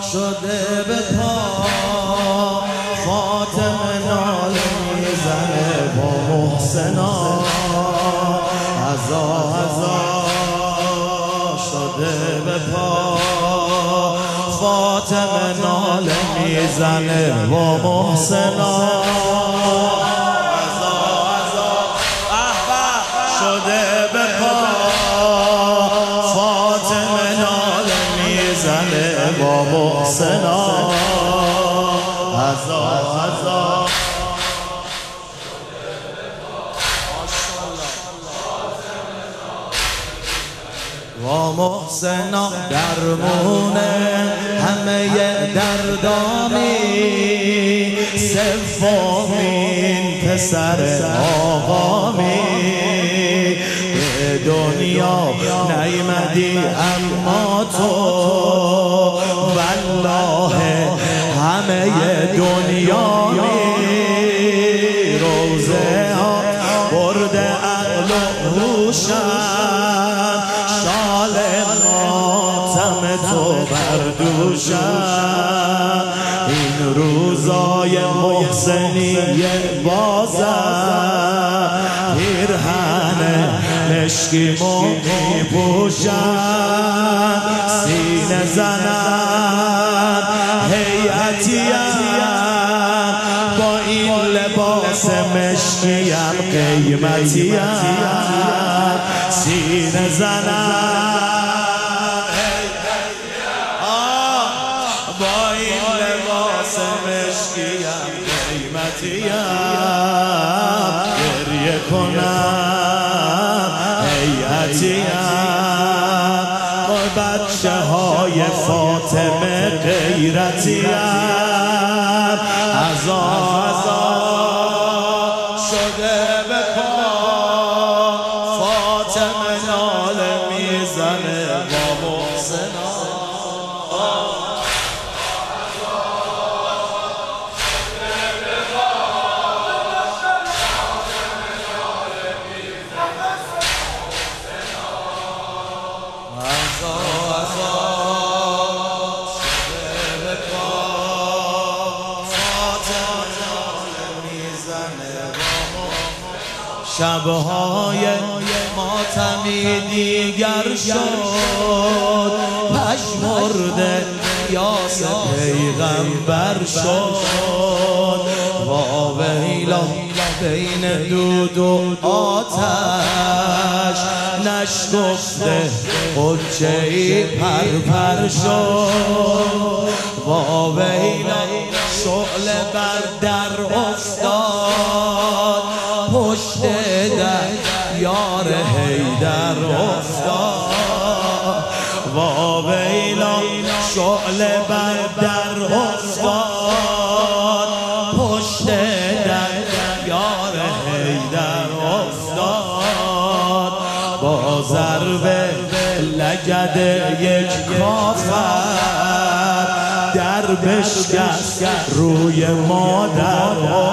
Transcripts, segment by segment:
شده به پا فاطمه ناله میزنه با محسنا عزا شده به پا فاطمه ناله میزنه با محسنا شده به پا فاطمه ناله میزنه با محسنا عزا با محسنا درمونه همه دردامی سومین پسر آقامی دنیا نیمدی اما تو والله همه دنیا روزه ها برده عقل و هوشم شال ماتم تو بردوشم این روزای محسنیه بازم پیرهن مشکیمو میپوشم سینه زنم هیئتیم با این لباس مشکیم قیمتیم سینه زنم با این لباس مشکیم قیمتیم گریه کنم با بچه های فاطمه غیرتیم عزا شده به پا فاطمه ناله میزنه با محسنا شبهای ماتمی دیگر شد پژمرده یاس پیغمبر شد واویلا بین دود و آتش نشکفته حجه‌ای پرپر شد واویلا شعله بر در افتاد پشت در یار حیدر افتاد واویلا شعله بر در افتاد پشت در یار حیدر افتاد با ضربه لگد یک کافر در بشکست روی مادر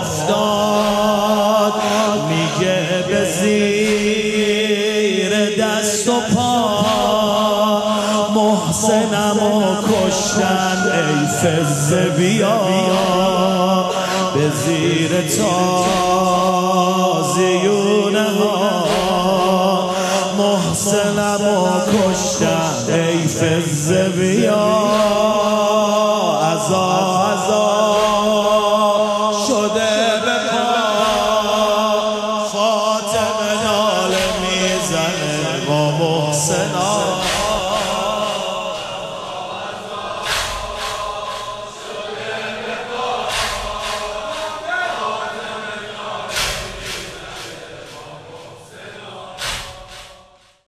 افتاد میگه به زیر دست و پا محسنمو کشتن ای فزه بیا به زیر تازیونه ها محسنمو کشتن ای فزه بیا عزا شده به پا فاطمه ناله میزنه با محسنا